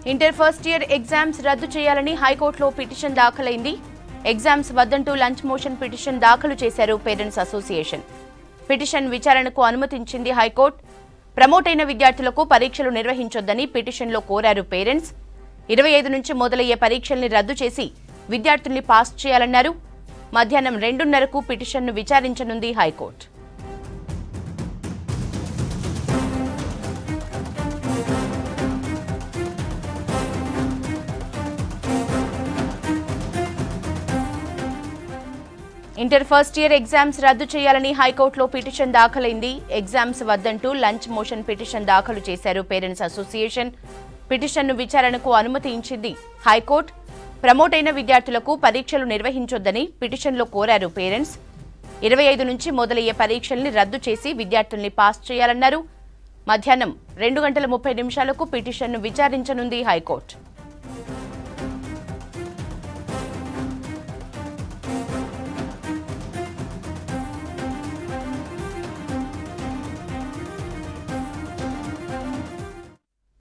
Inter first year exams రద్దు చేయాలని హైకోర్టులో పిటిషన్ దాఖలైంది. ఎగ్జామ్స్ వద్దంటూ లంచ్ మోషన్ పిటిషన్ దాఖలు చేశారు పేరెంట్స్ అసోసియేషన్. పిటిషన్ విచారణకు అనుమతించింది హైకోర్టు. ప్రమోట్ అయిన విద్యార్థులకు పరీక్షలు నిర్వహించొద్దని పిటిషన్లో కోరారు పేరెంట్స్. 25 నుంచి మొదలయ్యే పరీక్షల్ని రద్దు చేసి విద్యార్థుల్ని పాస్ చేయాలన్నారు. మధ్యాహ్నం 2:30కు పిటిషన్ను విచారించనుంది హైకోర్టు. ఇంటర్ ఫస్ట్ ఇయర్ ఎగ్జామ్స్ రద్దు చేయాలని హైకోర్టులో పిటిషన్ దాఖలైంది. ఎగ్జామ్స్ వద్దంటూ లంచ్ మోషన్ పిటిషన్ దాఖలు చేశారు పేరెంట్స్ అసోసియేషన్. పిటిషన్ను విచారణకు అనుమతించింది హైకోర్టు. ప్రమోట్ అయిన విద్యార్థులకు పరీక్షలు నిర్వహించొద్దని పిటిషన్లో కోరారు పేరెంట్స్. 25 నుంచి మొదలయ్యే పరీక్షల్ని రద్దు చేసి విద్యార్థుల్ని పాస్ చేయాలన్నారు. మధ్యాహ్నం 2:30 పిటిషన్ను విచారించనుంది హైకోర్టు.